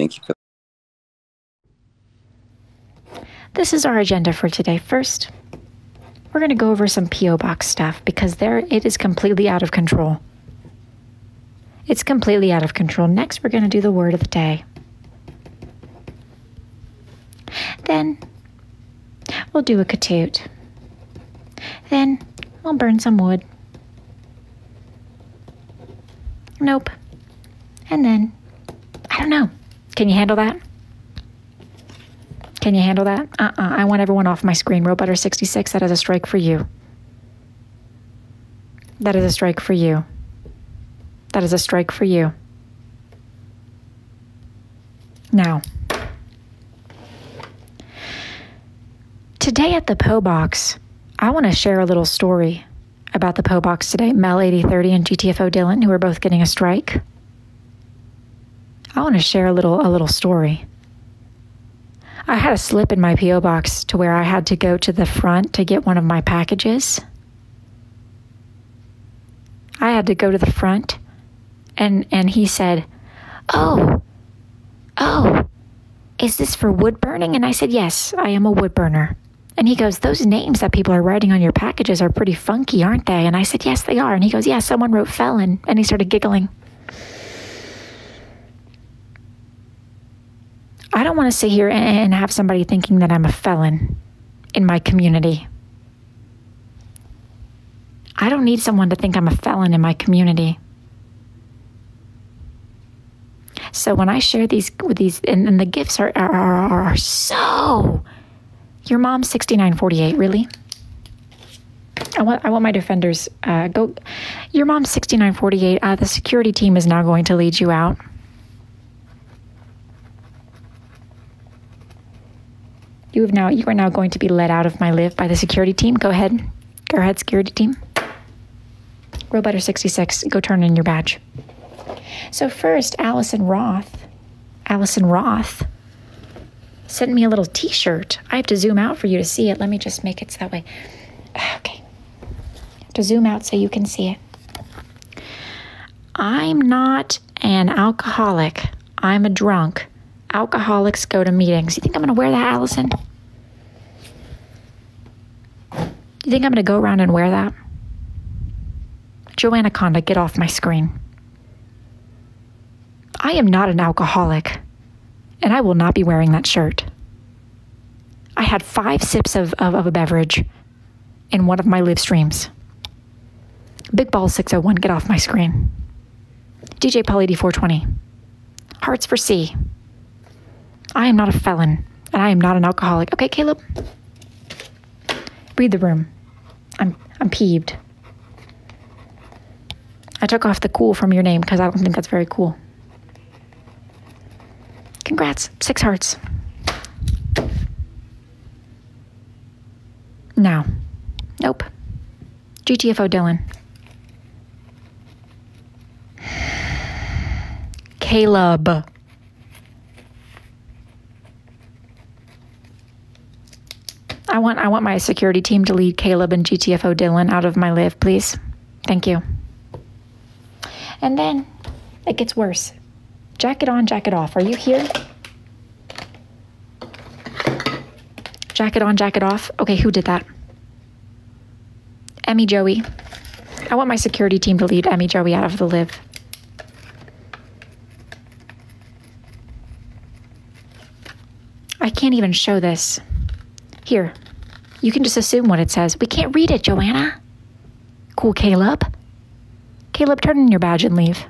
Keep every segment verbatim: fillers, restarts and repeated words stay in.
Thank you for This is our agenda for today. First, we're going to go over some P O Box stuff because there it is completely out of control. It's completely out of control. Next, we're going to do the word of the day. Then, we'll do a katoot. Then, we'll burn some wood. Nope. And then, I don't know. Can you handle that? Can you handle that? Uh-uh. I want everyone off my screen. Robutter sixty-six, that is a strike for you. That is a strike for you. That is a strike for you. Now, today at the P O Box, I want to share a little story about the P O Box today. Mel eighty thirty and G T F O Dylan, who are both getting a strike. I want to share a little a little story. I had a slip in my P O Box to where I had to go to the front to get one of my packages. I had to go to the front, and, and he said, oh, oh, is this for wood burning? And I said, yes, I am a wood burner. And he goes, those names that people are writing on your packages are pretty funky, aren't they? And I said, yes, they are. And he goes, yeah, someone wrote felon. And he started giggling. I don't want to sit here and have somebody thinking that I'm a felon in my community. I don't need someone to think I'm a felon in my community. So when I share these with these, and, and the gifts are, are, are, are so, your mom's sixty-nine forty-eight, really? I want I want my defenders, uh, go, your mom's sixty-nine forty-eight, uh, the security team is now going to lead you out. You have now, you are now going to be let out of my live by the security team. Go ahead. Go ahead, security team. Robutter sixty-six, go turn in your badge. So first, Allison Roth, Allison Roth sent me a little t-shirt. I have to zoom out for you to see it. Let me just make it so that way. Okay. To zoom out so you can see it. I'm not an alcoholic. I'm a drunk. Alcoholics go to meetings. You think I'm going to wear that, Allison? You think I'm going to go around and wear that? Joanna Conda, get off my screen. I am not an alcoholic, and I will not be wearing that shirt. I had five sips of, of, of a beverage in one of my live streams. Big Ball six oh one, get off my screen. D J Polly D four twenty. Hearts for C. I am not a felon, and I am not an alcoholic. Okay, Caleb. Read the room. I'm I'm peeved. I took off the cool from your name because I don't think that's very cool. Congrats. Six hearts. Now. Nope. G T F O Dylan. Caleb. I want I want my security team to lead Caleb and G T F O Dylan out of my live, please. Thank you. And then it gets worse. Jacket on, jacket off. Are you here? Jacket on, jacket off. Okay, who did that? Emmy Joey. I want my security team to lead Emmy Joey out of the live. I can't even show this. Here, you can just assume what it says. We can't read it, Joanna. Cool, Caleb. Caleb, turn in your badge and leave.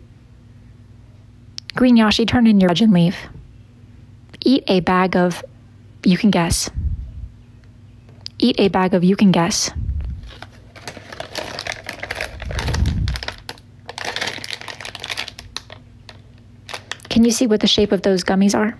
Green Yoshi, turn in your badge and leave. Eat a bag of, you can guess. Eat a bag of, you can guess. Can you see what the shape of those gummies are?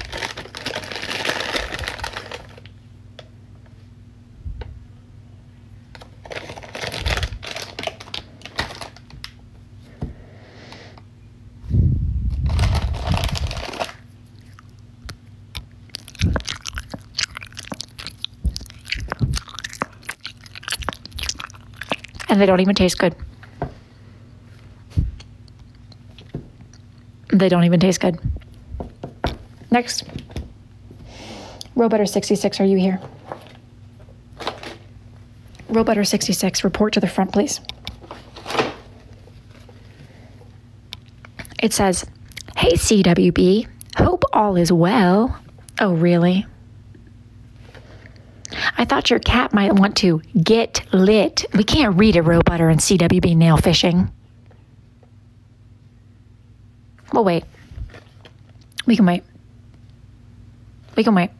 And they don't even taste good. They don't even taste good. Next. Robutter sixty-six, are you here? Robutter sixty-six, report to the front, please. It says, hey, C W B, hope all is well. Oh, really? I thought your cat might want to get lit. We can't read it, Robutter and C W B nail fishing. We'll wait. We can wait. We can wait.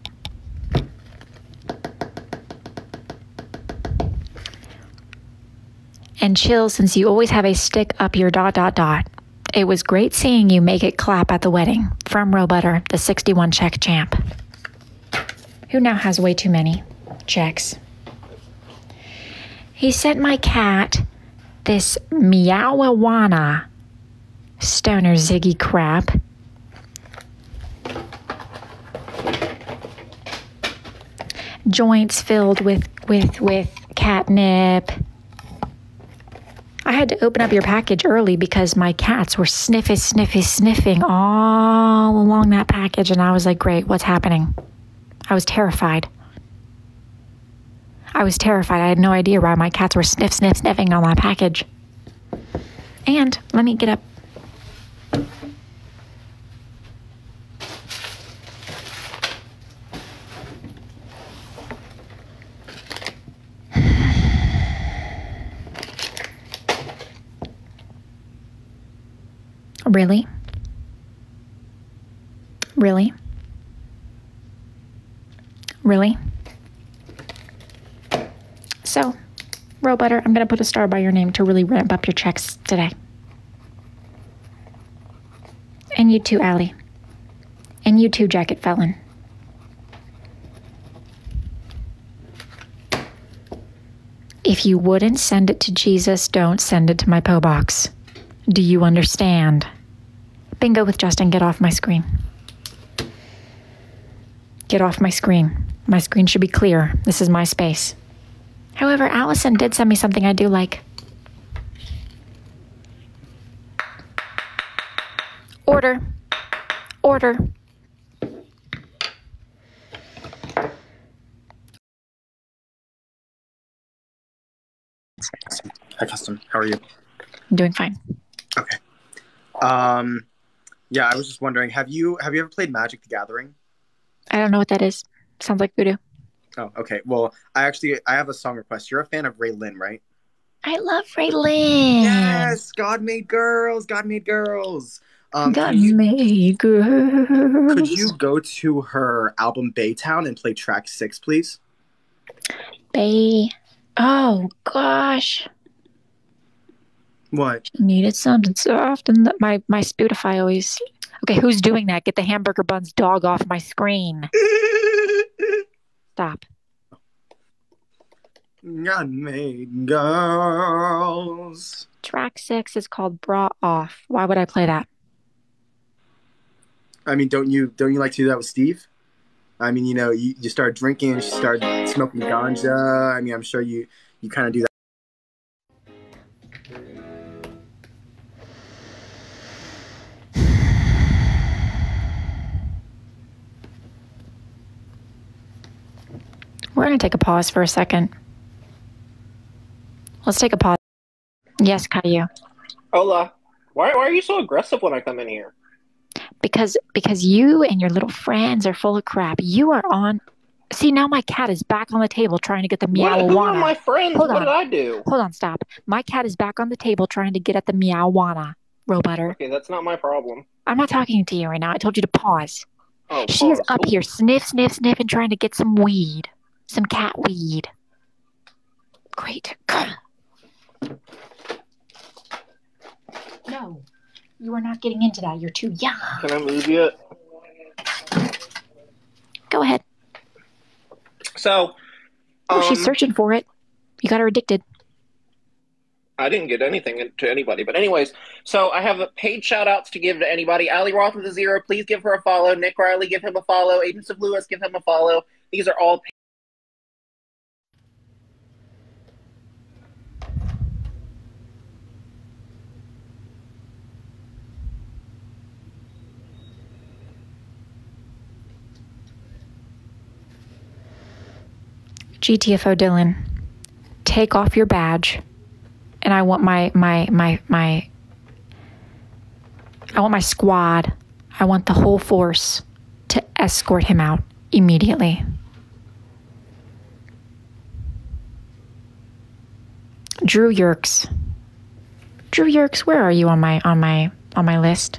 And chill, since you always have a stick up your dot dot dot. It was great seeing you make it clap at the wedding. From Robutter, the sixty-one check champ. Who now has way too many checks. He sent my cat this meowawana stoner ziggy crap. Joints filled with, with, with catnip. I had to open up your package early because my cats were sniffy, sniffy, sniffing all along that package. And I was like, great, what's happening? I was terrified. I was terrified. I had no idea why my cats were sniff, sniff, sniffing on that package. And let me get up. Really? Really? Really? So, Robutter, I'm going to put a star by your name to really ramp up your checks today. And you too, Allie. And you too, Jacket Felon. If you wouldn't send it to Jesus, don't send it to my P O box. Do you understand? Bingo with Justin, get off my screen. Get off my screen. My screen should be clear. This is my space. However, Allison did send me something I do like. Order. Order. Hi, Custom. How are you? I'm doing fine. Okay. Um, yeah, I was just wondering, have you have you ever played Magic the Gathering? I don't know what that is. Sounds like voodoo. Oh, okay. Well, I actually I have a song request. You're a fan of Ray Lynn, right? I love Ray Lynn. Yes, God Made Girls, God Made Girls. Um, God can you, made girls. Could you go to her album Baytown and play track six, please? Bay. Oh gosh. What? She needed something soft, and that my my Spotify always. Okay, who's doing that? Get the hamburger buns dog off my screen. Stop. God Made Girls. Track six is called Bra Off. Why would I play that? I mean, don't you don't you like to do that with Steve? I mean, you know, you, you start drinking, you start smoking ganja. I mean, I'm sure you you kind of do that. We're going to take a pause for a second. Let's take a pause. Yes, Caillou. Hola. Why, why are you so aggressive when I come in here? Because because you and your little friends are full of crap. You are on... See, now my cat is back on the table trying to get the meow-wana. What, who are my friends? Hold what on. did I do? Hold on, stop. My cat is back on the table trying to get at the meow-wana, Robutter. Okay, that's not my problem. I'm not talking to you right now. I told you to pause. Oh, She is pause. up Ooh. here sniff, sniff, sniff and trying to get some weed. Some cat weed. Great. No, you are not getting into that. You're too young. Can I move yet? Go ahead. So, Oh, um, she's searching for it. You got her addicted. I didn't get anything to anybody. But anyways, so I have paid shout-outs to give to anybody. Ali Roth with a zero, please give her a follow. Nick Riley, give him a follow. Agents of Lewis, give him a follow. These are all paid. G T F O Dylan, take off your badge, and I want my my my my I want my squad, I want the whole force to escort him out immediately. Drew Yerkes. Drew Yerkes, where are you on my on my on my list?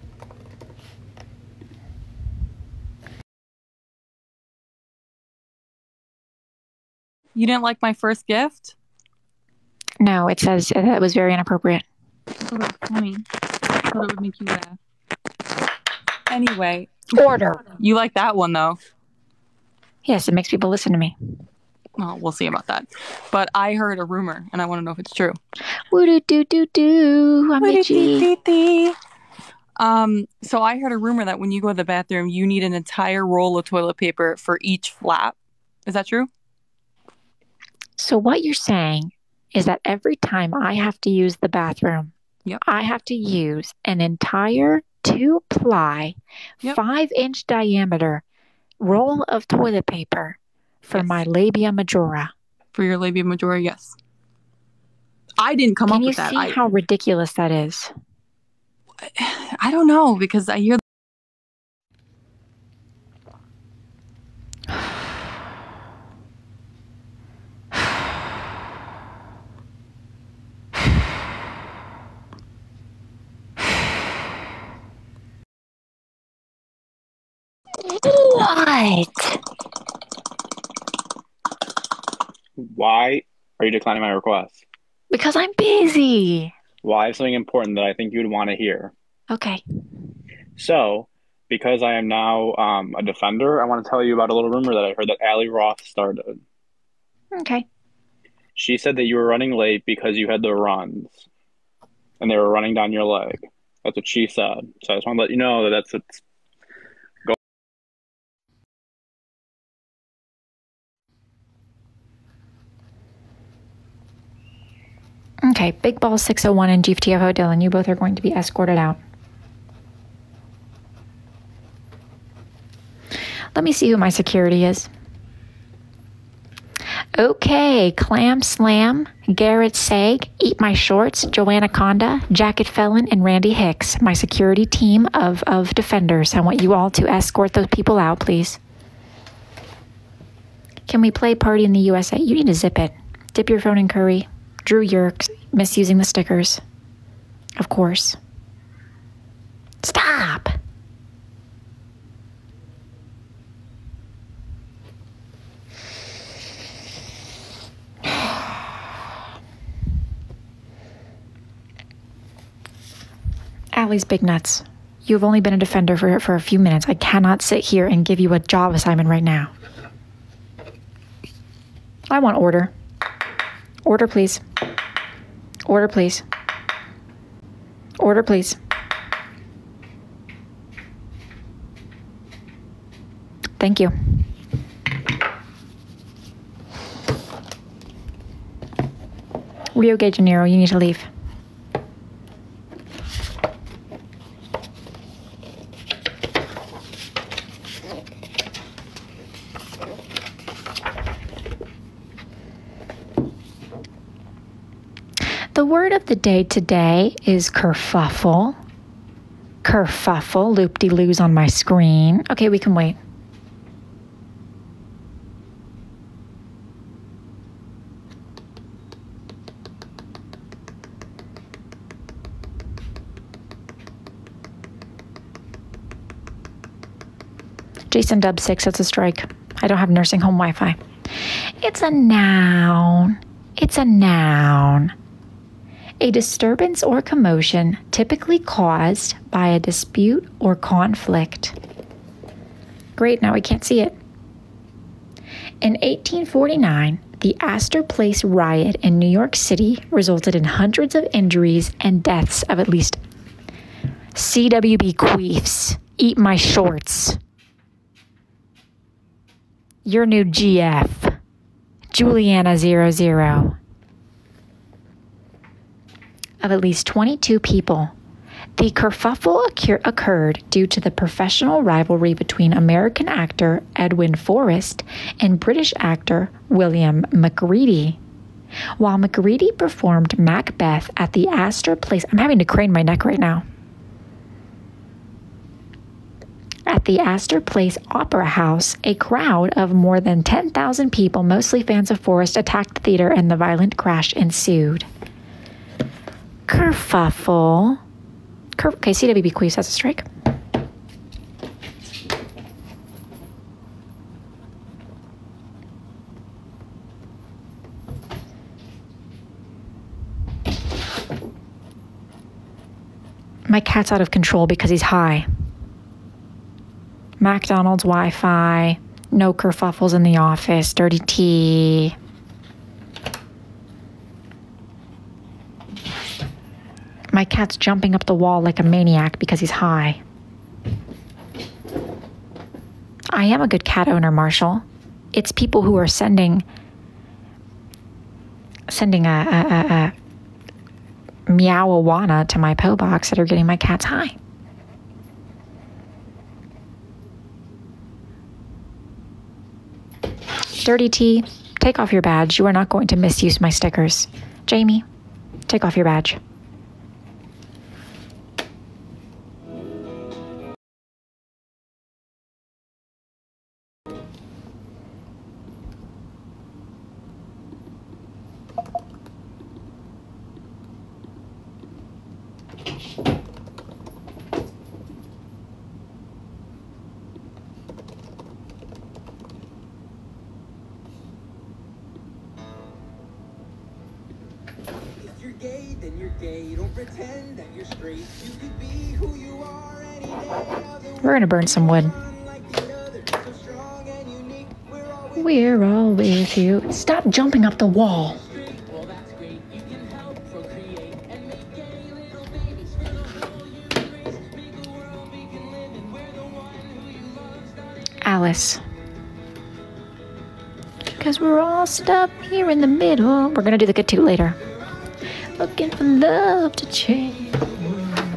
You didn't like my first gift? No, it says that was very inappropriate. I thought it was funny. I thought it would make you laugh. Anyway. Order. You like that one, though? Yes, it makes people listen to me. Well, we'll see about that. But I heard a rumor, and I want to know if it's true. Woo-doo-doo-doo-doo. I'm itchy. Um, so I heard a rumor that when you go to the bathroom, you need an entire roll of toilet paper for each flap. Is that true? So what you're saying is that every time I have to use the bathroom, yep. I have to use an entire two-ply, yep. five-inch diameter roll of toilet paper for yes. my labia majora. For your labia majora, yes. I didn't come Can up with that. Can you see I... how ridiculous that is? I don't know, because I hear... What? Why are you declining my request? Because I'm busy. Well, I have something important that I think you would want to hear. Okay. So, because I am now um, a defender, I want to tell you about a little rumor that I heard that Allie Roth started. Okay. She said that you were running late because you had the runs, and they were running down your leg. That's what she said. So I just want to let you know that that's what's going on. Okay, Big Ball six oh one and G T F O Dylan, you both are going to be escorted out. Let me see who my security is. Okay, Clam Slam, Garrett Sag, Eat My Shorts, Joanna Conda, Jacket Felon, and Randy Hicks, my security team of, of defenders. I want you all to escort those people out, please. Can we play Party in the U S A? You need to zip it. Dip your phone in curry. Drew Yerkes, misusing the stickers. Of course. Stop! Allie's big nuts. You've only been a defender for, for a few minutes. I cannot sit here and give you a job assignment right now. I want order. Order, please. Order, please. Order, please. Thank you. Rio de Janeiro, you need to leave. The word of the day today is kerfuffle. Kerfuffle, loop-de-loos on my screen. Okay, we can wait. Jason Dub six, that's a strike. I don't have nursing home Wi-Fi. It's a noun. It's a noun. A disturbance or commotion typically caused by a dispute or conflict. Great, now we can't see it. In eighteen forty-nine, the Astor Place riot in New York City resulted in hundreds of injuries and deaths of at least C W B queefs. Eat my shorts. Your new G F. Juliana zero zero. Of at least twenty-two people The kerfuffle occur- occurred due to the professional rivalry between American actor Edwin Forrest and British actor William McReady. While McReady performed Macbeth at the Astor Place, I'm having to crane my neck right now. At the Astor Place Opera House, a crowd of more than ten thousand people, mostly fans of Forrest, attacked the theater and the violent crash ensued. Kerfuffle. Ker- okay, C W B Queef, that's a strike. My cat's out of control because he's high. McDonald's Wi-Fi, no kerfuffles in the office, dirty tea. My cat's jumping up the wall like a maniac because he's high. I am a good cat owner, Marshall. It's people who are sending sending a, a, a, a meow-awana to my P O box that are getting my cats high. Dirty tea, take off your badge. You are not going to misuse my stickers. Jamie, take off your badge. Gay, then you're gay. Don't pretend that you're straight. You could be who you are any day. We're gonna burn some wood. We're all with you. Stop jumping up the wall. Alice. Because we're all stuck here in the middle. We're gonna do the good two later. Looking for love to change the world.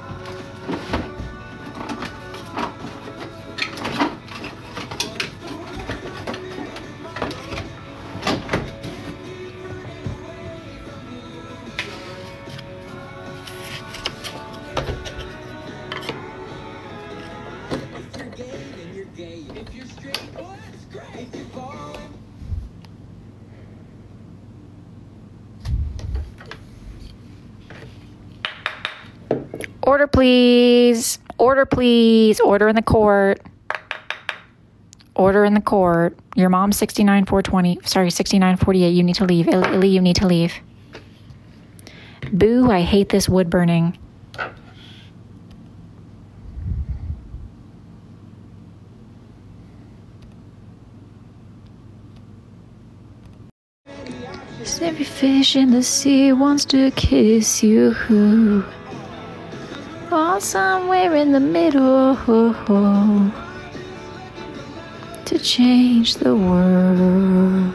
If you're gay, then you're gay. If you're straight, oh, that's great. If you're falling. Order, please. Order, please. Order in the court. Order in the court. Your mom's sixty-nine four twenty. Sorry, sixty-nine forty-eight. You need to leave. Illy, you need to leave. Boo, I hate this wood burning. Every fish in the sea wants to kiss you. Or somewhere in the middle to change the world.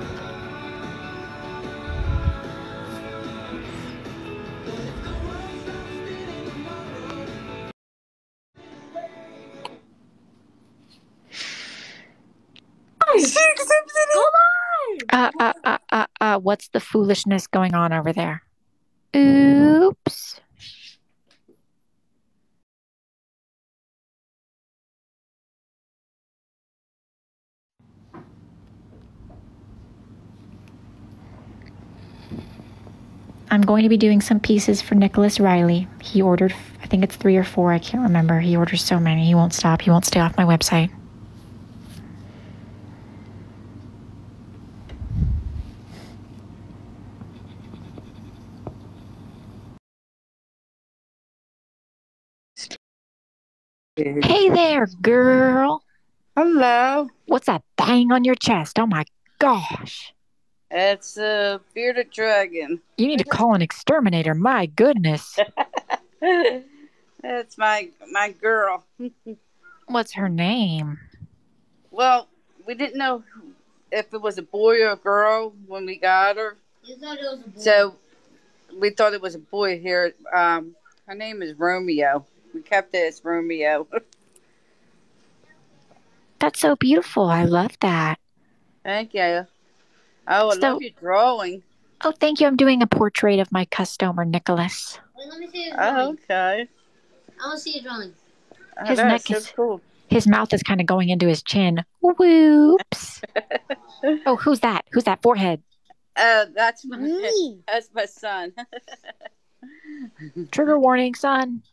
Uh, uh, uh, uh, uh, what's the foolishness going on over there? Oops. I'm going to be doing some pieces for Nicholas Riley. He ordered, I think it's three or four, I can't remember. He orders so many, he won't stop. He won't stay off my website. Hey there, girl. Hello. What's that thing on your chest? Oh my gosh. It's a bearded dragon. You need to call an exterminator. My goodness. It's my my girl. What's her name? Well, we didn't know if it was a boy or a girl when we got her. You thought it was a boy. So we thought it was a boy here. Um, Her name is Romeo. We kept it as Romeo. That's so beautiful. I love that. Thank you. Oh, I So, love your drawing. oh, thank you. I'm doing a portrait of my customer, Nicholas. Wait, let me see your drawing. Oh, okay. I want to see your drawing. Oh, His that's neck so is cool. His mouth is kind of going into his chin. Whoops. Oh, who's that? Who's that forehead? Uh, that's my me. That's my son. Trigger warning, son.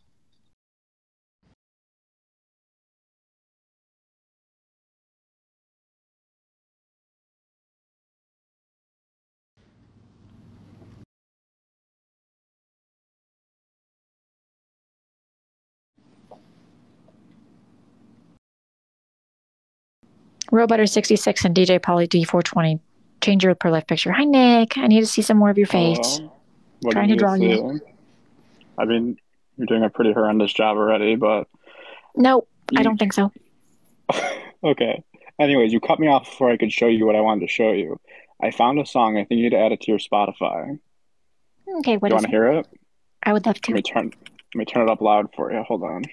Robutter sixty-six and D J Polly D four twenty. Change your per life picture. Hi, Nick. I need to see some more of your face. Hello. What Trying do to you draw see? you. I mean, you're doing a pretty horrendous job already, but... No, you... I don't think so. Okay. Anyways, you cut me off before I could show you what I wanted to show you. I found a song. I think you need to add it to your Spotify. Okay, what do you is want to it? hear it? I would love to. Let me turn, let me turn it up loud for you. Hold on.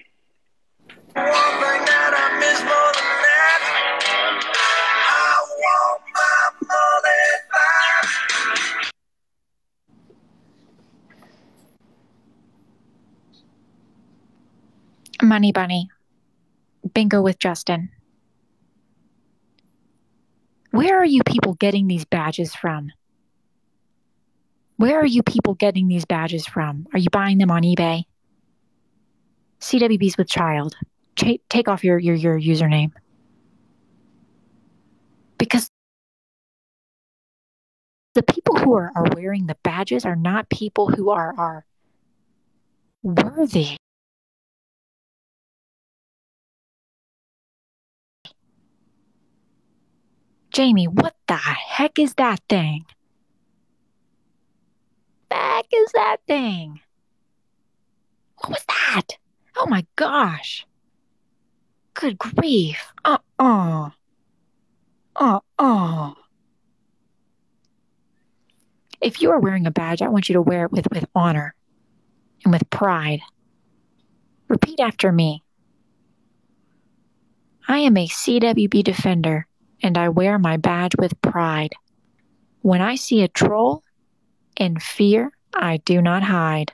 Money Bunny. Bingo with Justin. Where are you people getting these badges from? Where are you people getting these badges from? Are you buying them on eBay? C W Bs with child. Ch- take off your, your, your username. Because the people who are, are wearing the badges are not people who are, are worthy. Jamie, what the heck is that thing? The heck is that thing? What was that? Oh my gosh. Good grief. Uh-uh. Uh-uh. If you are wearing a badge, I want you to wear it with, with honor and with pride. Repeat after me. I am a C W B defender, and I wear my badge with pride. When I see a troll, in fear, I do not hide.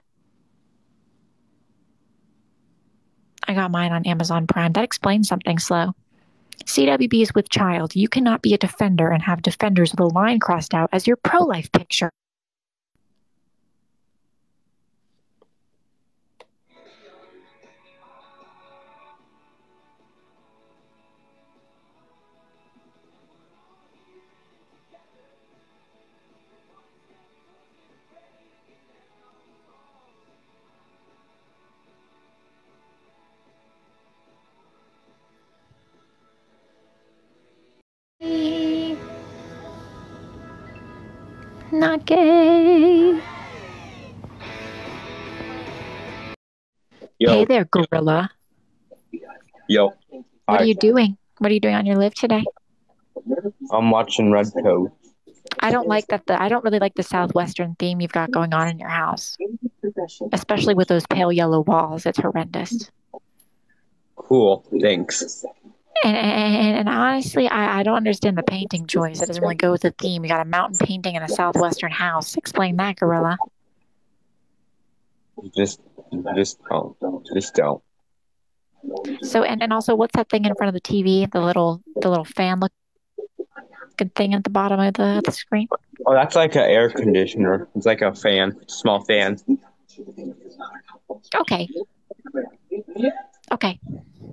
I got mine on Amazon Prime. That explains something slow. C W B is with child. You cannot be a defender and have defenders with a line crossed out as your pro-life picture. Not gay. Yo. Hey there, gorilla. Yo. What Hi. are you doing? What are you doing on your live today? I'm watching Red Coat. I don't like that. The I don't really like the southwestern theme you've got going on in your house, especially with those pale yellow walls. It's horrendous. Cool. Thanks. And and, and honestly, I, I don't understand the painting choice. It doesn't really go with the theme. You got a mountain painting in a southwestern house. Explain that, gorilla. Just, just don't. Just don't. So and, and also, what's that thing in front of the T V? The little the little fan looking thing at the bottom of the, the screen. Oh, that's like an air conditioner. It's like a fan, small fan. Okay. Okay.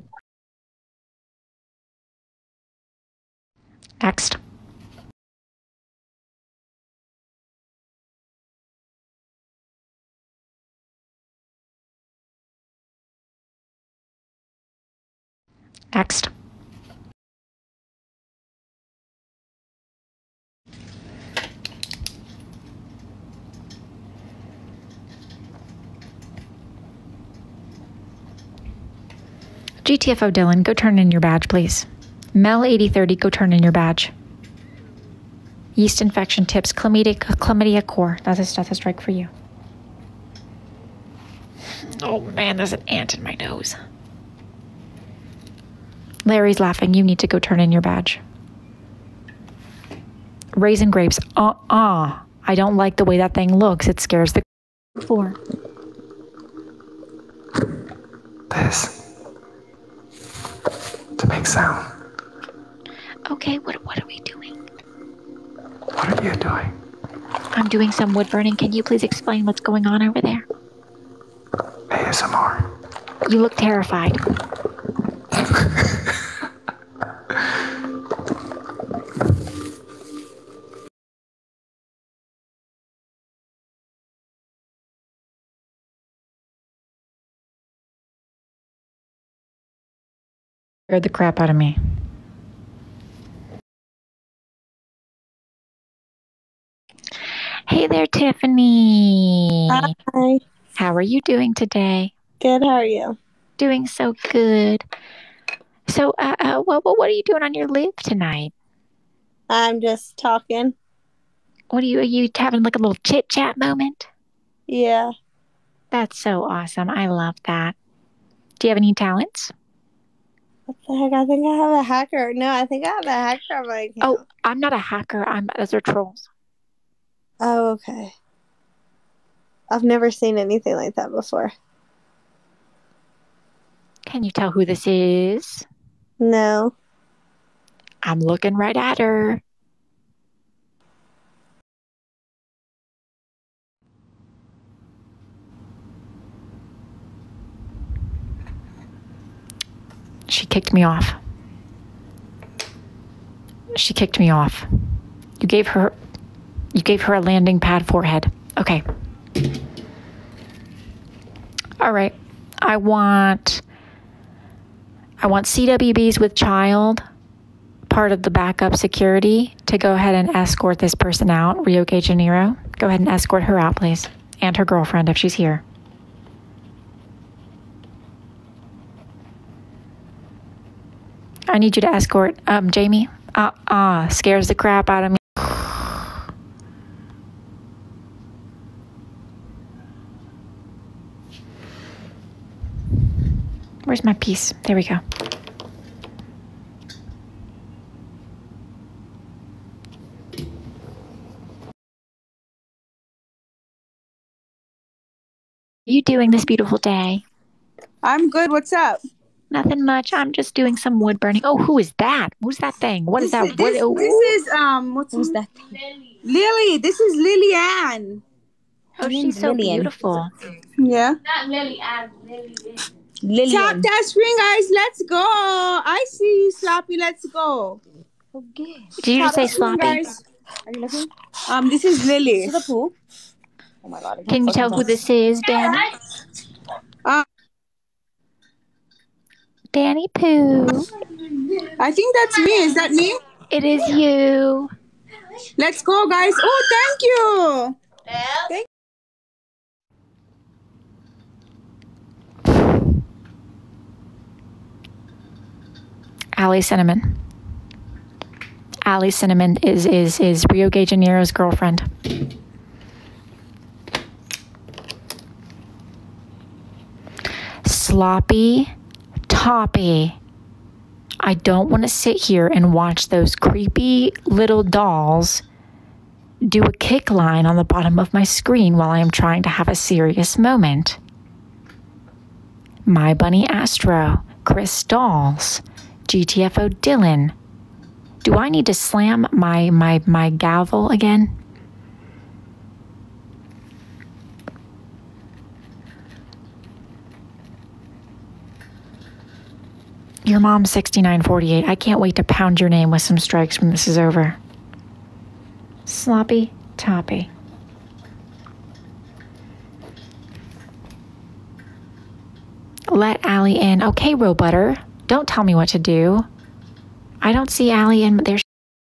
Next. Next. G T F O Dylan, go turn in your badge, please. Mel eighty thirty, go turn in your badge. Yeast infection tips, chlamydia, chlamydia core. That's a, that's a strike for you. Oh man, there's an ant in my nose. Larry's laughing. You need to go turn in your badge. Raisin grapes. Uh-uh. I don't like the way that thing looks. It scares the floor. This. To make sound. Okay, what, what are we doing? What are you doing? I'm doing some wood burning. Can you please explain what's going on over there? A S M R. You look terrified. Scared the crap out of me. Hey there, Tiffany. Hi. How are you doing today? Good, how are you? Doing so good. So, uh, uh what, what are you doing on your live tonight? I'm just talking. What are you, are you having like a little chit chat moment? Yeah. That's so awesome. I love that. Do you have any talents? What the heck? I think I have a hacker. No, I think I have a hacker on my account. Oh, I'm not a hacker. I'm, those are trolls. Oh, okay. I've never seen anything like that before. Can you tell who this is? No. I'm looking right at her. She kicked me off. She kicked me off. You gave her, you gave her a landing pad forehead. Okay. All right. I want, I want C W Bs with child, part of the backup security, to go ahead and escort this person out. Rio de Janeiro. Go ahead and escort her out, please. And her girlfriend, if she's here. I need you to escort, um, Jamie. Uh-uh. Scares the crap out of me. Where's my piece? There we go. What are you doing this beautiful day? I'm good. What's up? Nothing much. I'm just doing some wood burning. Oh, who is that? Who's that thing? What is This that? is- This, what, this is um. What's Who's that? Lily. Lily. This is Lillian. Oh, she's so beautiful. Yeah. Not Lily Ann, Lily Lynn. Lillian. Tap that screen, guys. Let's go. I see you, Sloppy. Let's go. Okay. Did you just say Tap the screen, sloppy? guys. Are you looking? Um. This is Lily. To the pool. Oh my god. I Can you tell who this is, Danny? Uh, Danny Pooh. I think that's me. Is that me? It is you. Let's go, guys. Oh, thank you. Thank Allie Cinnamon. Allie Cinnamon is is is Rio de Janeiro's girlfriend. Sloppy Toppy. I don't want to sit here and watch those creepy little dolls do a kick line on the bottom of my screen while I am trying to have a serious moment. My Bunny Astro, Chris Dolls, G T F O Dylan. Do I need to slam my my my gavel again? Your mom sixty-nine forty-eight. I can't wait to pound your name with some strikes when this is over. Sloppy Toppy. Let Allie in. Okay, Robutter. Don't tell me what to do. I don't see Allie in there.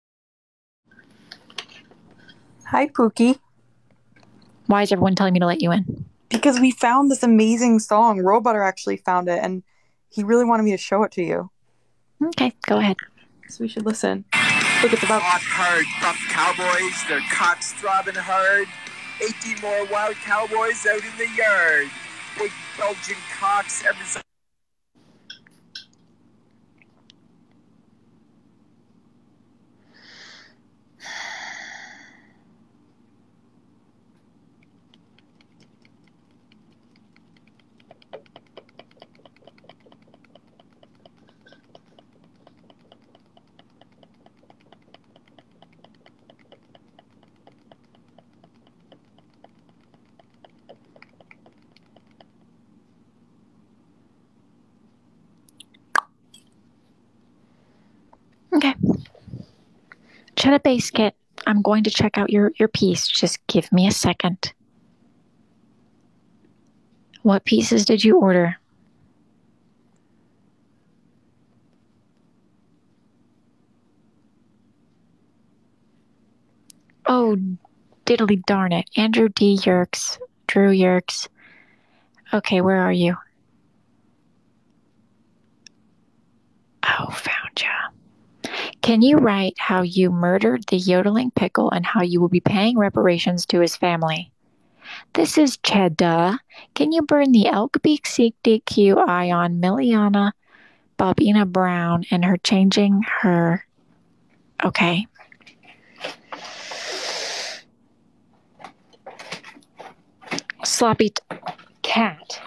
Hi, Pookie. Why is everyone telling me to let you in? Because we found this amazing song. Robutter actually found it, and he really wanted me to show it to you. Okay, go ahead. So we should listen. Look, it's about hot herd, buff cowboys, their cocks throbbing hard. eighteen more wild cowboys out in the yard. big Belgian cocks ever. Okay. Cheddar Biscuit, I'm going to check out your, your piece. Just give me a second. What pieces did you order? Oh, diddly darn it. Andrew D. Yerkes. Drew Yerkes. Okay, where are you? Oh, found ya. Can you write how you murdered the yodeling pickle and how you will be paying reparations to his family? This is Cheddar. Can you burn the elk beak seek D Q I on Miliana Bobina Brown and her changing her... Okay. Sloppy t- cat.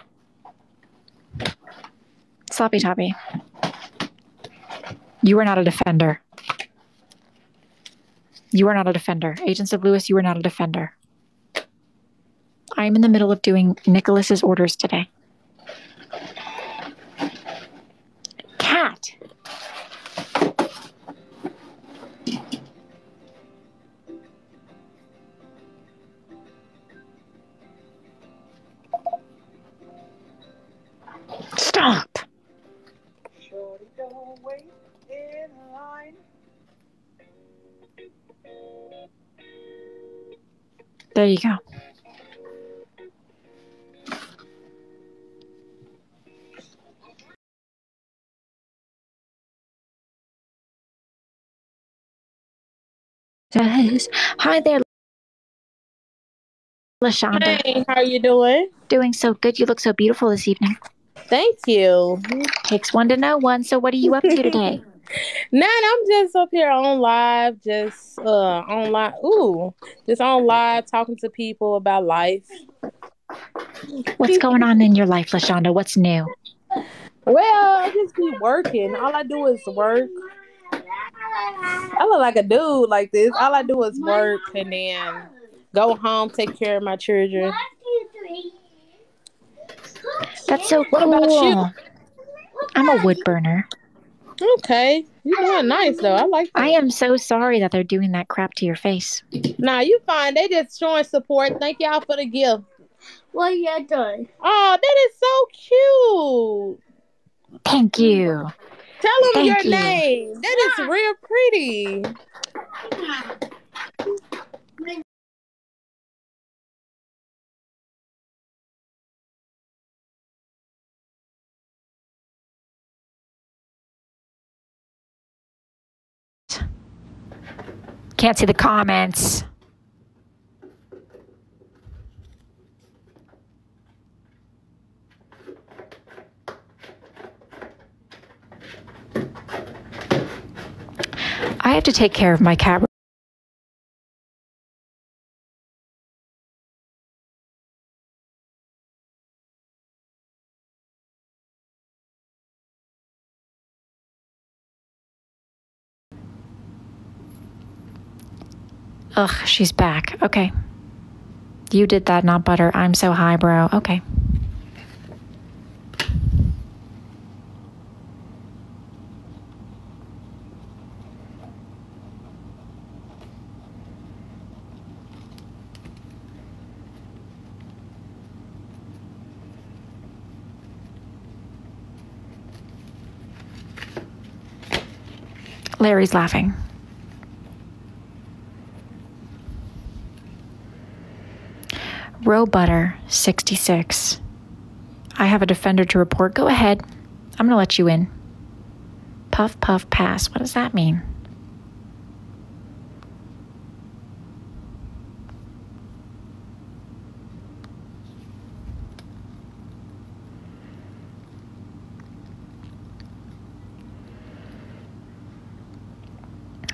Sloppy Toppy. You are not a defender. You are not a defender. Agents of Lewis, you are not a defender. I am in the middle of doing Nicholas's orders today. Cat. Stop. Shorty, don't wait in line. There you go. Says, hi there, LaShonda. Hey, how you doing? Doing so good. You look so beautiful this evening. Thank you. Takes one to know one. So what are you up to today? Nah, I'm just up here on live, just uh on live. Ooh, just on live talking to people about life. What's going on in your life, LaShonda? What's new? Well, I just be working. All I do is work. I look like a dude like this. All I do is work and then go home, take care of my children. That's so What cool. about you? I'm a wood burner. Okay. You're doing nice, though. I like that. I am so sorry that they're doing that crap to your face. Nah, you fine. They just showing support. Thank y'all for the gift. What are you doing? Oh, that is so cute. Thank you. Tell them Thank your you. name. That is real pretty. Can't see the comments. I have to take care of my cat. Ugh, she's back. Okay. You did that, not butter. I'm so highbrow. Okay. Larry's laughing. Row Butter, sixty-six. I have a defender to report. Go ahead. I'm going to let you in. Puff, puff, pass. What does that mean?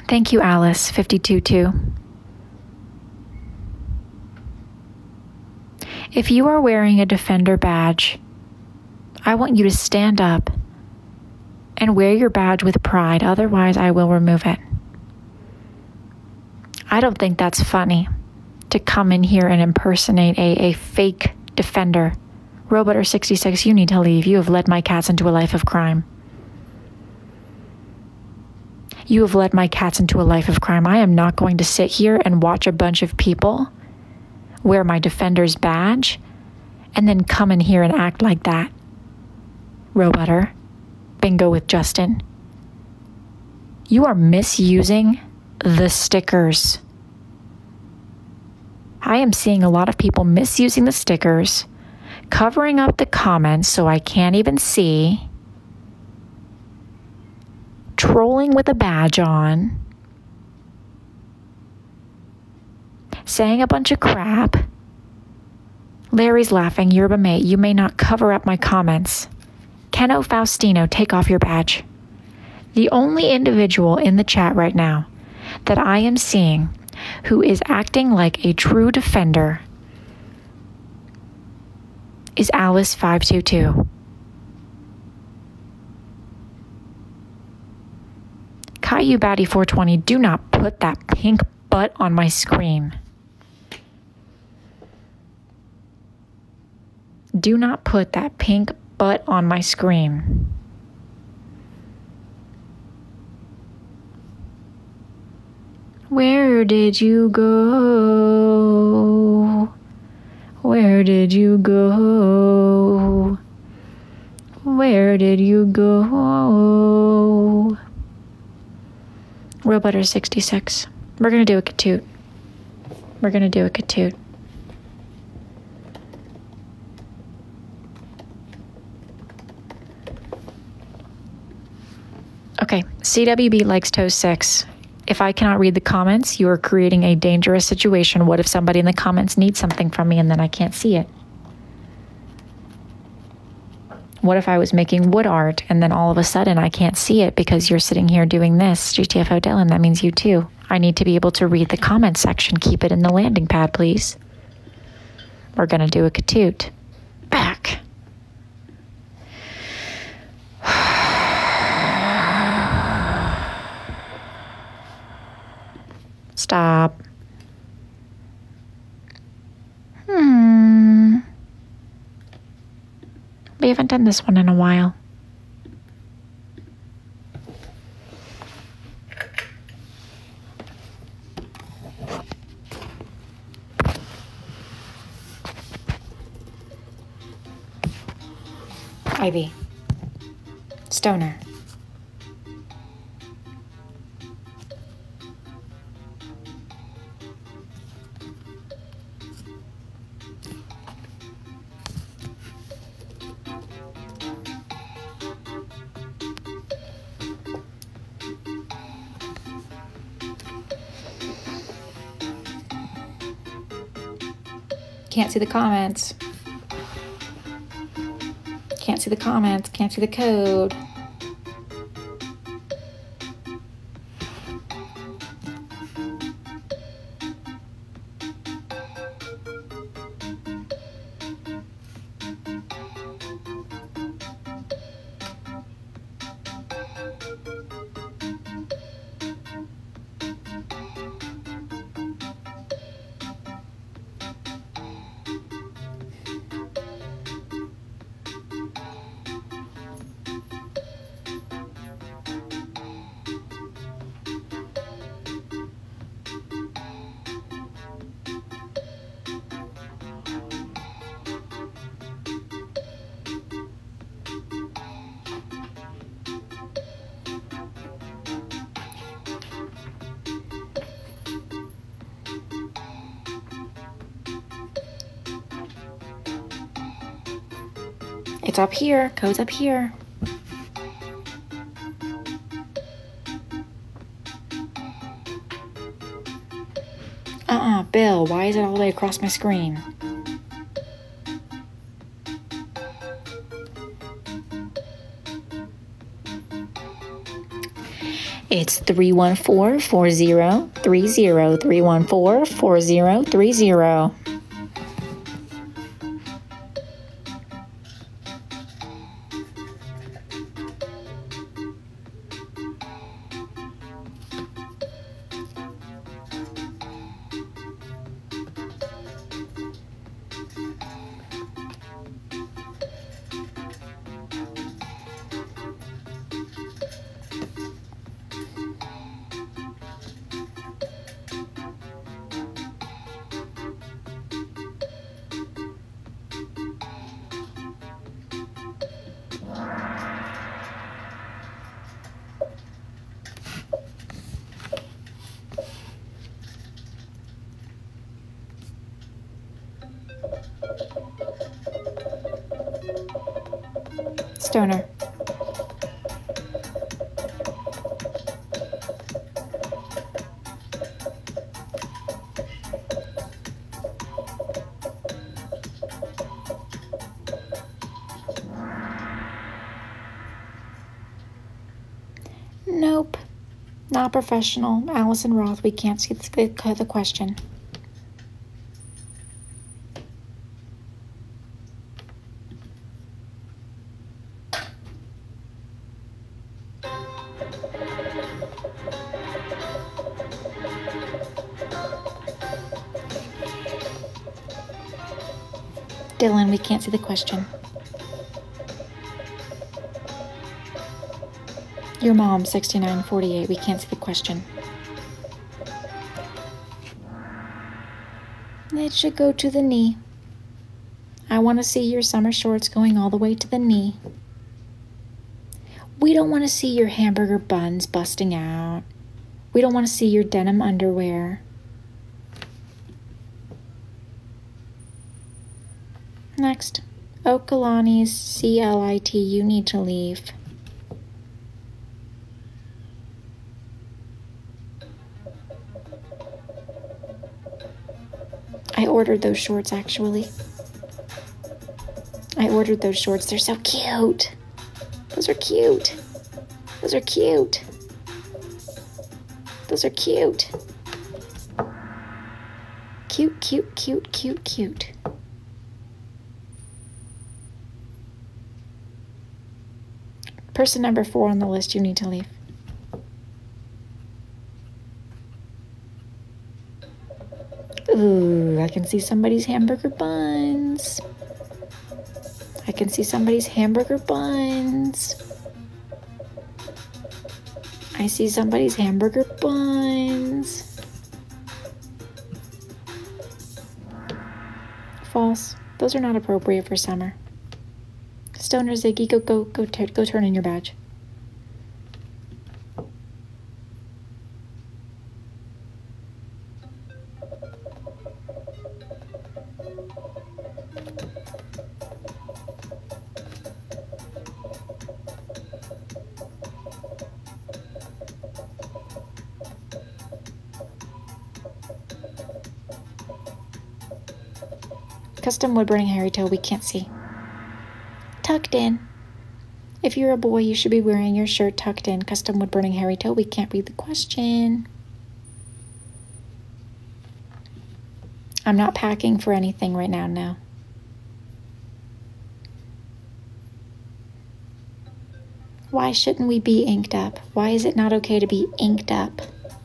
Thank you, Alice, fifty-two two. If you are wearing a Defender badge, I want you to stand up and wear your badge with pride. Otherwise, I will remove it. I don't think that's funny to come in here and impersonate a, a fake Defender. Robutter sixty-six, you need to leave. You have led my cats into a life of crime. You have led my cats into a life of crime. I am not going to sit here and watch a bunch of people wear my Defender's badge and then come in here and act like that. Robutter, bingo with Justin. You are misusing the stickers. I am seeing a lot of people misusing the stickers, covering up the comments so I can't even see, trolling with a badge on, saying a bunch of crap. Larry's laughing. Yerba mate, you may not cover up my comments. Keno Faustino, take off your badge. The only individual in the chat right now that I am seeing who is acting like a true Defender is Alice five two two. Caillou Batty four twenty, do not put that pink butt on my screen. Do not put that pink butt on my screen. Where did you go? Where did you go? Where did you go? Robutter sixty-six. We're going to do a katoot. We're going to do a katoot. Okay, C W B likes Toe six. If I cannot read the comments, you are creating a dangerous situation. What if somebody in the comments needs something from me and then I can't see it? What if I was making wood art and then all of a sudden I can't see it because you're sitting here doing this? G T F O Dylan, that means you too. I need to be able to read the comment section. Keep it in the landing pad, please. We're going to do a katoot. Back. Stop. Hmm. We haven't done this one in a while. Ivy. Stoner. Can't see the comments. Can't see the comments. Can't see the code. It's up here. Code's up here. Uh-uh, Bill, why is it all the way across my screen? It's three one four, four zero three zero, three one four, four zero three zero. Stoner. Nope. Not professional. Allison Roth, we can't see the, the question. Dylan, we can't see the question. Your mom, sixty-nine forty-eight, we can't see the question. It should go to the knee. I want to see your summer shorts going all the way to the knee. We don't want to see your hamburger buns busting out. We don't want to see your denim underwear. Next, Okalani's C L I T, you need to leave. I ordered those shorts, actually. I ordered those shorts. They're so cute. Those are cute. Those are cute. Those are cute. Cute, cute, cute, cute, cute. Person number four on the list, you need to leave. Ooh, I can see somebody's hamburger buns. I can see somebody's hamburger buns. I see somebody's hamburger buns. False. Those are not appropriate for summer. Stoner Ziggy, go go go go turn in your badge. Custom wood burning hairy toe, we can't see. Tucked in. If you're a boy, you should be wearing your shirt tucked in. Custom wood burning hairy toe, we can't read the question. I'm not packing for anything right now, no. Why shouldn't we be inked up? Why is it not okay to be inked up?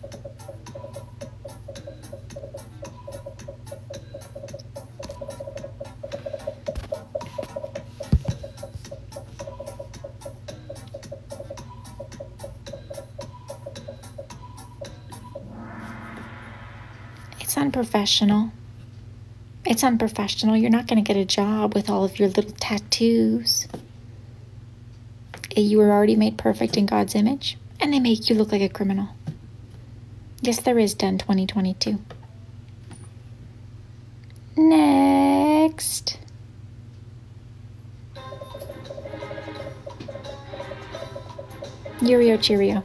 It's unprofessional. It's unprofessional. You're not going to get a job with all of your little tattoos. You were already made perfect in God's image, and they make you look like a criminal. Yes, there is done twenty twenty-two. Next. Yurio Cheerio.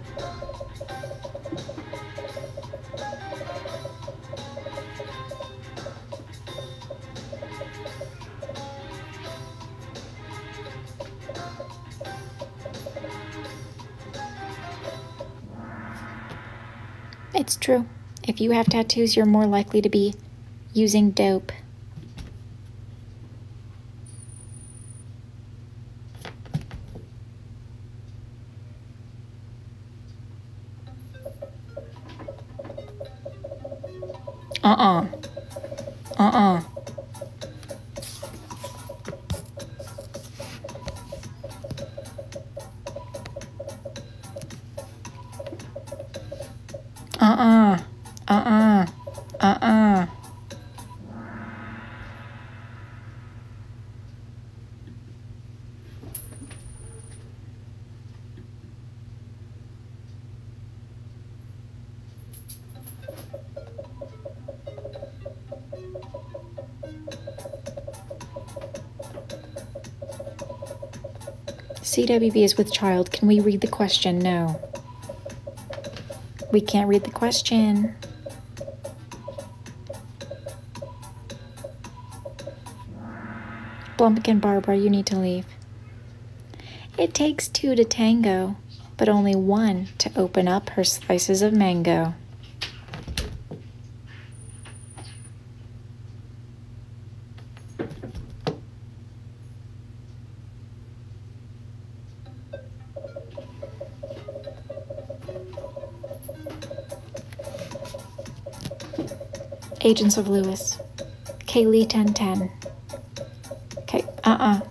It's true. If you have tattoos, you're more likely to be using dope. Uh-uh. Uh-uh. Uh-uh. Uh-uh. Uh-uh. C W B is with child. Can we read the question? No. We can't read the question. Blumpkin and Barbara, you need to leave. It takes two to tango, but only one to open up her slices of mango. Agents of Lewis. Kaylee ten ten. Okay, uh-uh.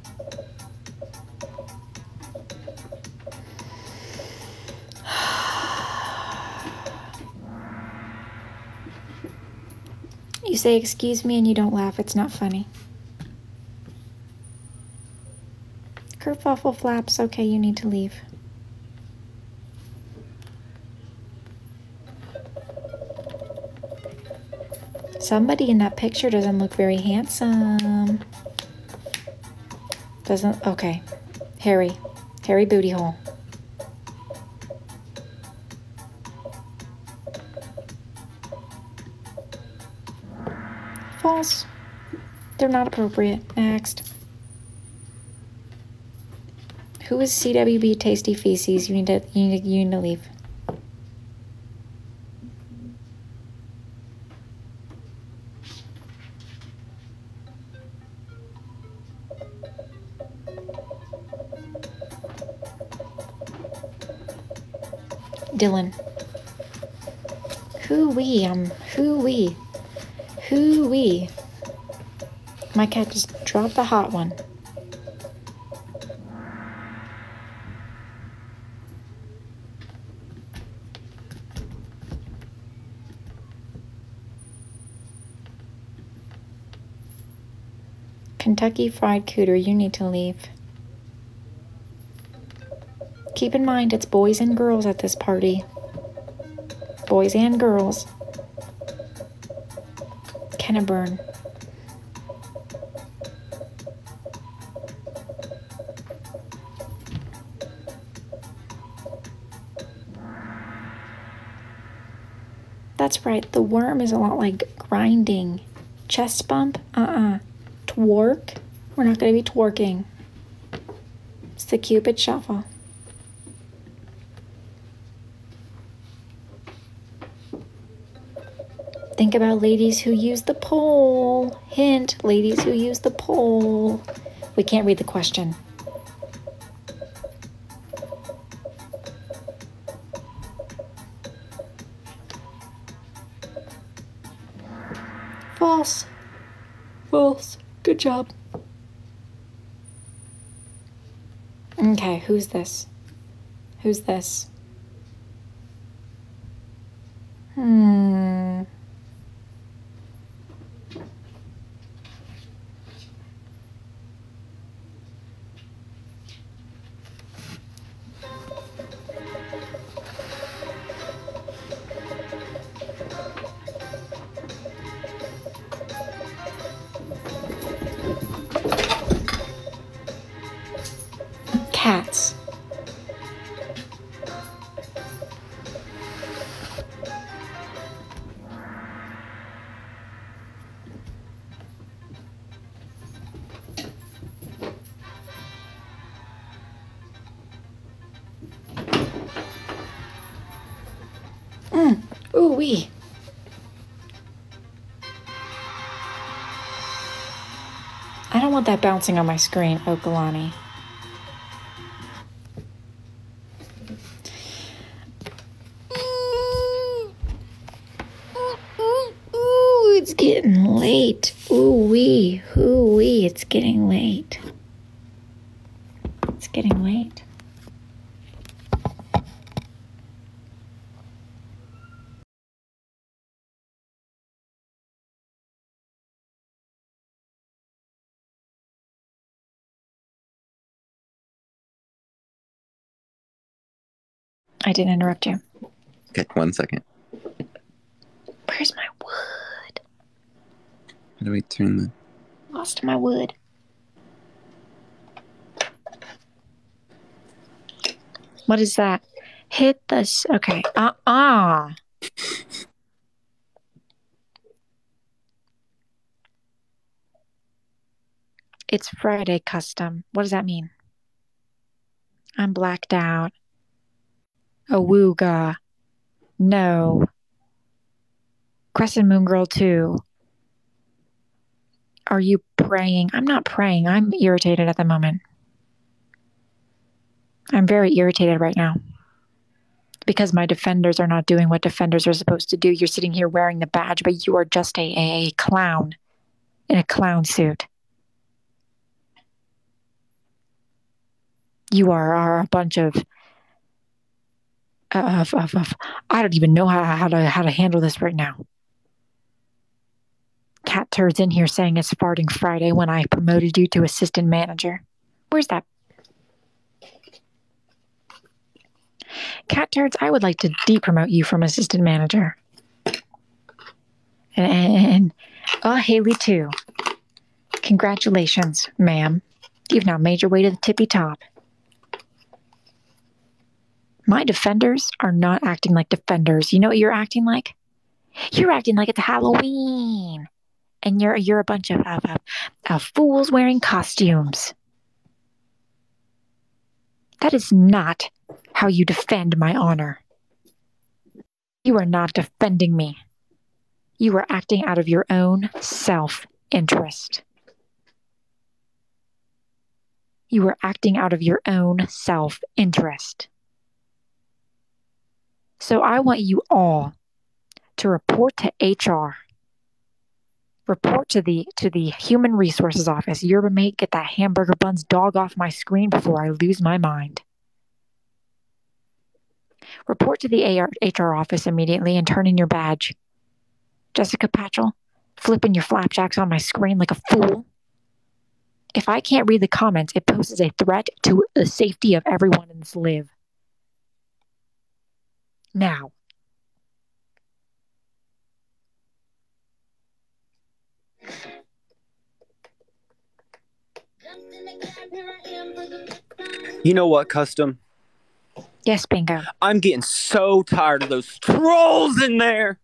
You say excuse me and you don't laugh. It's not funny. Kerfuffle flaps. Okay, you need to leave. Somebody in that picture doesn't look very handsome. Doesn't, okay. Harry. Harry booty hole. False. They're not appropriate. Next. Who is C W B Tasty Feces? You need to, you need to, you need to leave. Dylan. Hoo-wee, um, hoo-wee. Hoo-wee. My cat just dropped the hot one. Kentucky Fried Cooter, you need to leave. Keep in mind, it's boys and girls at this party. Boys and girls. Kenneburn. That's right, the worm is a lot like grinding. Chest bump? Uh-uh. Twerk? We're not going to be twerking. It's the Cupid Shuffle. Think about ladies who use the pole. Hint, ladies who use the pole. We can't read the question. False. False. Good job. Okay, who's this? Who's this? Hmm. Cats. Ooh wee. I don't want that bouncing on my screen, Okalani. Ooh, it's getting late. Ooh wee, ooh wee, it's getting late. It's getting late. I didn't interrupt you. Okay, one second. Where's my wood? How do we turn the... Lost my wood. What is that? Hit this. Okay. Uh-uh. It's Friday custom. What does that mean? I'm blacked out. Awooga. No. Crescent Moon Girl two. Are you praying? I'm not praying. I'm irritated at the moment. I'm very irritated right now. Because my defenders are not doing what defenders are supposed to do. You're sitting here wearing the badge, but you are just a, a, a clown in a clown suit. You are, are a bunch of, of, of, of I don't even know how, how to how to handle this right now. Cat turds in here saying it's farting Friday when I promoted you to assistant manager. Where's that? Cat turds, I would like to de-promote you from assistant manager. And, and oh, Haley too. Congratulations, ma'am. You've now made your way to the tippy top. My defenders are not acting like defenders. You know what you're acting like? You're acting like it's Halloween. And you're you're a bunch of, of, of, of fools wearing costumes. That is not how you defend my honor. You are not defending me. You are acting out of your own self-interest. You are acting out of your own self-interest. So I want you all to report to H R. Report to the to the Human Resources Office. Yerba mate, get that hamburger buns dog off my screen before I lose my mind. Report to the H R office immediately and turn in your badge. Jessica Patchell, flipping your flapjacks on my screen like a fool. If I can't read the comments, it poses a threat to the safety of everyone in this live. Now. You know what, Custom? Yes, Bingo. I'm getting so tired of those trolls in there.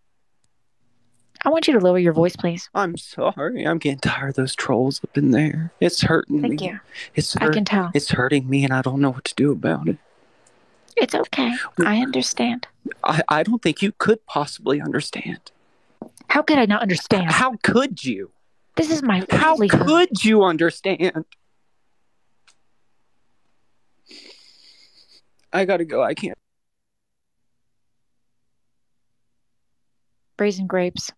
I want you to lower your voice, please. I'm sorry. I'm getting tired of those trolls up in there. It's hurting Thank me. you. It's I can tell. It's hurting me, and I don't know what to do about it. It's okay. I understand. I, I don't think you could possibly understand. How could I not understand? How could you? This is my How livelihood. could you understand? I gotta go. I can't. Raisin grapes.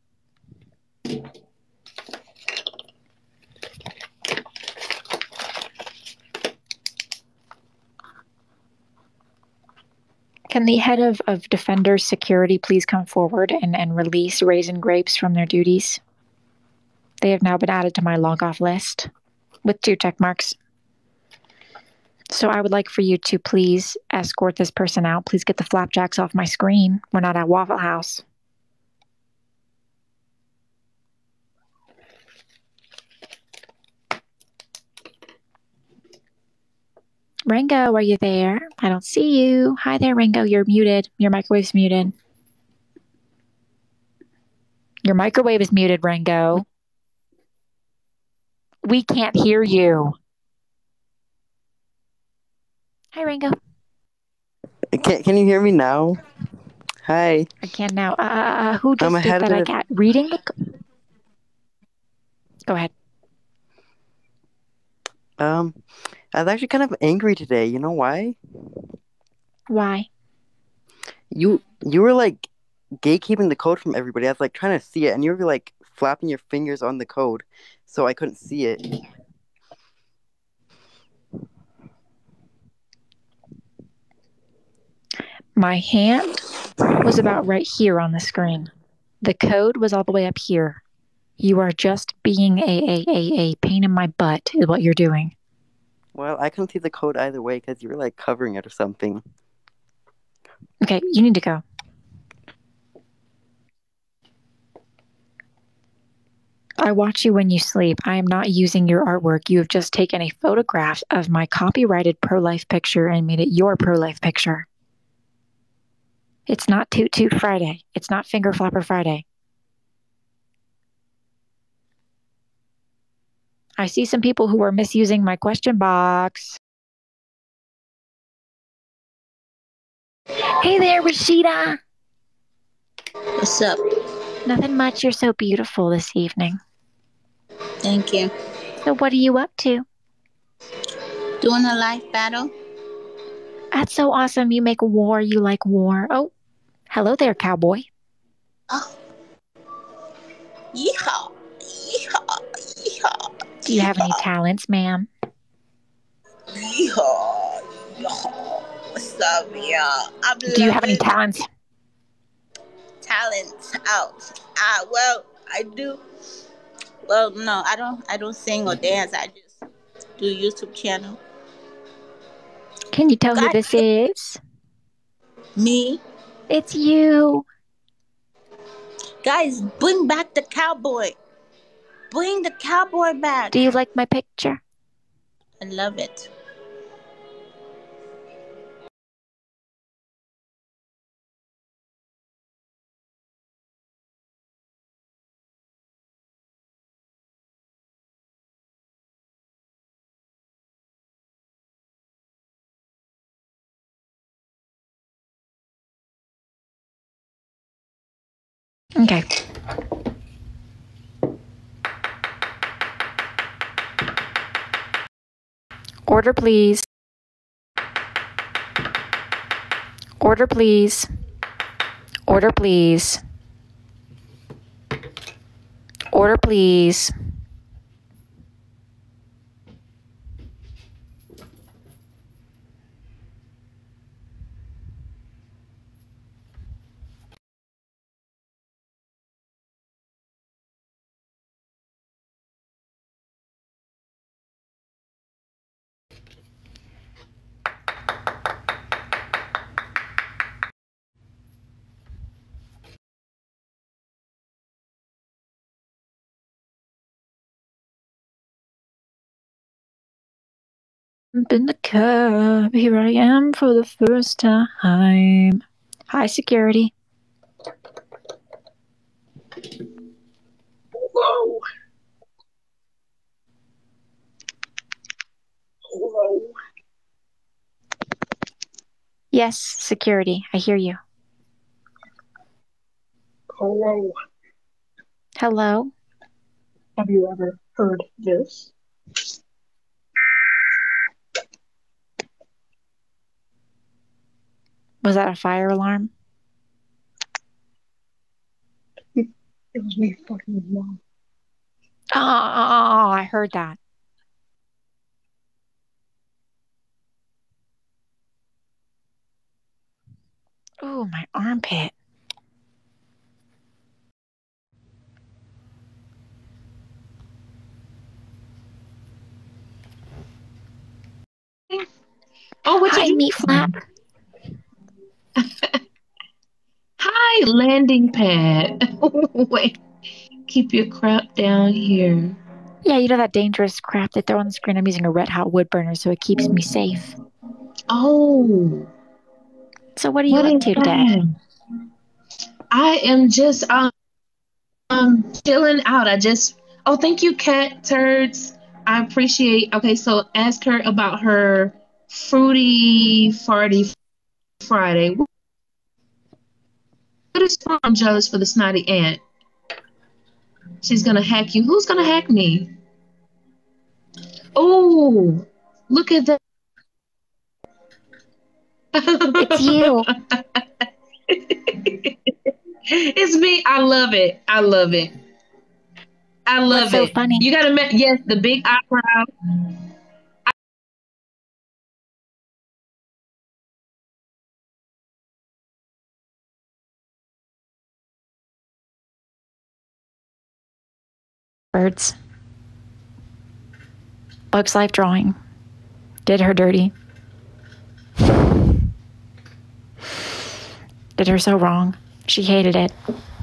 Can the head of, of Defenders Security please come forward and, and release Raisin Grapes from their duties? They have now been added to my log-off list with two check marks. So I would like for you to please escort this person out. Please get the flapjacks off my screen. We're not at Waffle House. Ringo, are you there? I don't see you. Hi there, Ringo. You're muted. Your microwave's muted. Your microwave is muted, Ringo. We can't hear you. Hi, Ringo. Can, can you hear me now? Hi. I can now. Uh, uh, who just Um, I did had a that? bit I of- got reading the. Go ahead. Um, I was actually kind of angry today. You know why? Why? You you were like gatekeeping the code from everybody. I was like trying to see it, and you were like flapping your fingers on the code, so I couldn't see it. My hand was about right here on the screen. The code was all the way up here. You are just being a a a a pain in my butt is what you're doing. Well, I couldn't see the code either way because you were like covering it or something. Okay, you need to go. I watch you when you sleep. I am not using your artwork. You have just taken a photograph of my copyrighted pro-life picture and made it your pro-life picture. It's not Toot Toot Friday. It's not Finger Flopper Friday. I see some people who are misusing my question box. Hey there, Rashida. What's up? Nothing much. You're so beautiful this evening. Thank you. So what are you up to? Doing a life battle. That's so awesome. You make war. You like war. Oh, hello there, cowboy. Oh. Yeehaw. Yeehaw. Yeehaw. Do you have any talents, ma'am? Yeehaw. Yeehaw. What's up, y'all? I'm Do you have any talents? Talents out. Ah, well, I do. Well, no, I don't. I don't sing or dance. I just do YouTube channel. Can you tell who this is? Me. It's you. Guys, bring back the cowboy. Bring the cowboy back. Do you like my picture? I love it. Okay. Order, please. Order, please. Order, please. Order, please. In the cab, here I am for the first time. Hi, security. Hello. Hello. Yes, security. I hear you. Hello. Hello? Have you ever heard this? Was that a fire alarm? It was me fucking mom. Oh, I heard that. Oh, my armpit. Oh, what Hi, you meat flap. Hi, landing pad. Wait, keep your crap down here. Yeah, you know that dangerous crap they throw on the screen? I'm using a red hot wood burner, so it keeps me safe. Oh. So what are you What up is to today? that? I am just um, um chilling out. I just oh thank you, cat turds. I appreciate okay, so ask her about her fruity farty Friday. This farm Joe's for the snotty ant. She's gonna hack you. Who's gonna hack me? Oh, look at that. It's you. It's me. I love it. I love it. I love What's so it. funny? You gotta make, yes, the big eyebrow. Birds. Bugs Life drawing. Did her dirty. Did her so wrong. She hated it.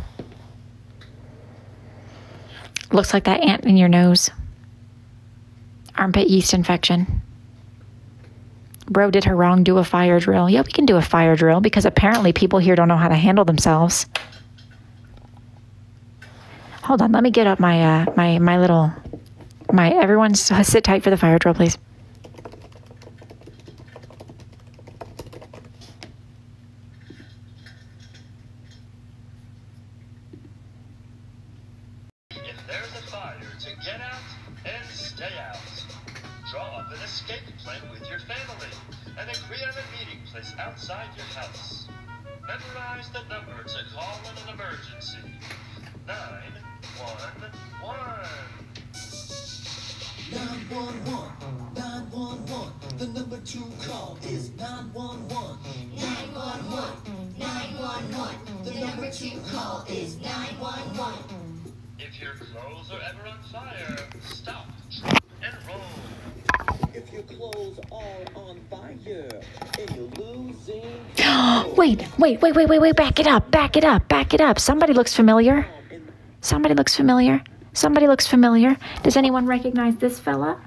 Looks like that ant in your nose. Armpit yeast infection. Bro did her wrong. Do a fire drill. Yeah, we can do a fire drill because apparently people here don't know how to handle themselves. Hold on, let me get up my uh, my my little my. Everyone, sit tight for the fire drill, please. If there's a fire, to get out and stay out. Draw up an escape plan with your family and agree on a meeting place outside your house. Memorize the number to call in an emergency. Nine one one. nine one one, nine one one. The number to call is nine one one. nine one one, nine one one. The number to call is nine one one. If your clothes are ever on fire, stop, drop, and roll. If your clothes are on fire and you're losing. Wait, wait, wait, wait, wait, wait. Back it up. Back it up. Back it up. Somebody looks familiar. Somebody looks familiar. Somebody looks familiar. Does anyone recognize this fella?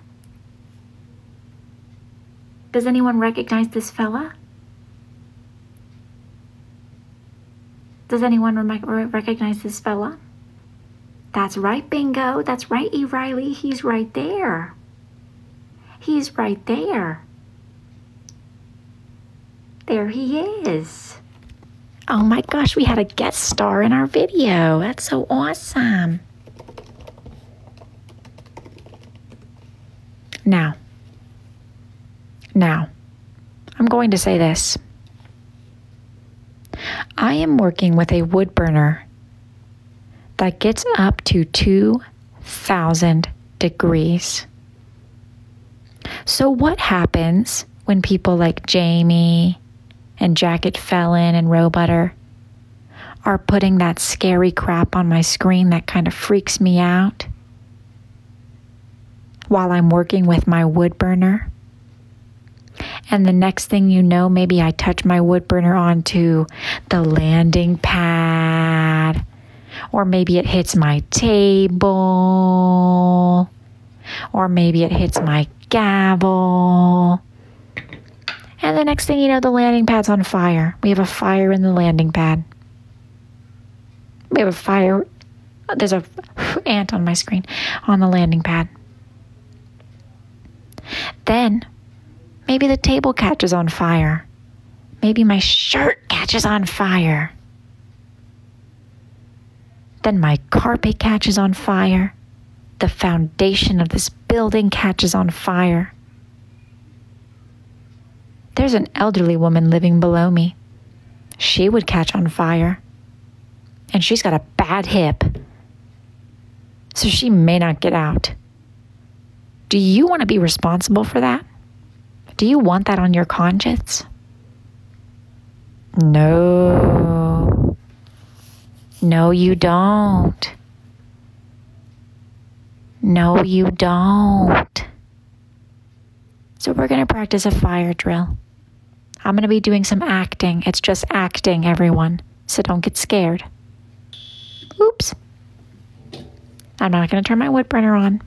Does anyone recognize this fella? Does anyone re- recognize this fella? That's right, Bingo. That's right, E. Riley. He's right there. He's right there. There he is. Oh my gosh, we had a guest star in our video. That's so awesome. Now, now, I'm going to say this. I am working with a wood burner that gets up to two thousand degrees. So what happens when people like Jamie and Jacket Felon and Robutter are putting that scary crap on my screen that kind of freaks me out while I'm working with my wood burner? And the next thing you know, maybe I touch my wood burner onto the landing pad, or maybe it hits my table, or maybe it hits my gavel. And the next thing you know, the landing pad's on fire. We have a fire in the landing pad. We have a fire. There's a ant on my screen on the landing pad. Then maybe the table catches on fire. Maybe my shirt catches on fire. Then my carpet catches on fire. The foundation of this building catches on fire. There's an elderly woman living below me. She would catch on fire. And she's got a bad hip, so she may not get out. Do you want to be responsible for that? Do you want that on your conscience? No. No, you don't. No, you don't. So we're going to practice a fire drill. I'm going to be doing some acting. It's just acting, everyone. So don't get scared. Oops. I'm not going to turn my wood burner on.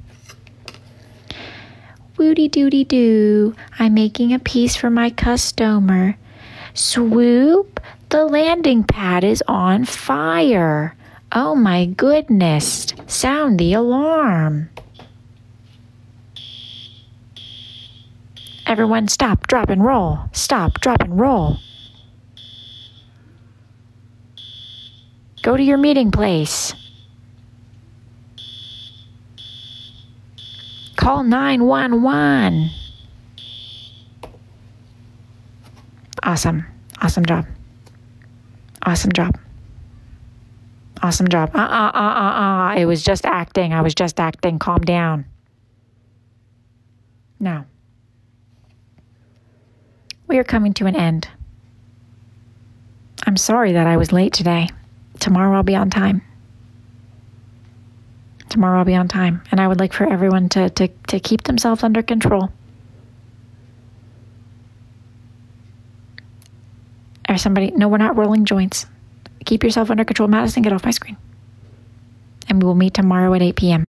Woody doody doo. I'm making a piece for my customer. Swoop. The landing pad is on fire. Oh my goodness. Sound the alarm. Everyone stop, drop, and roll. Stop, drop, and roll. Go to your meeting place. Call nine one one. Awesome. Awesome job. Awesome job. Awesome job. Uh-uh, uh-uh, uh. It was just acting. I was just acting. Calm down. Now, we are coming to an end. I'm sorry that I was late today. Tomorrow I'll be on time. Tomorrow I'll be on time. And I would like for everyone to, to, to keep themselves under control. Or somebody, no, we're not rolling joints. Keep yourself under control. Madison, get off my screen. And we will meet tomorrow at eight p.m.